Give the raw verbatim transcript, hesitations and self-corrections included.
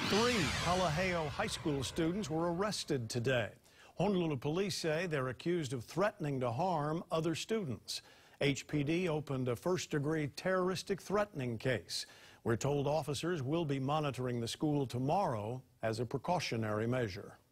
Three Kalaheo High School students were arrested today. Honolulu police say they're accused of threatening to harm other students. H P D opened a first-degree terroristic threatening case. We're told officers will be monitoring the school tomorrow as a precautionary measure.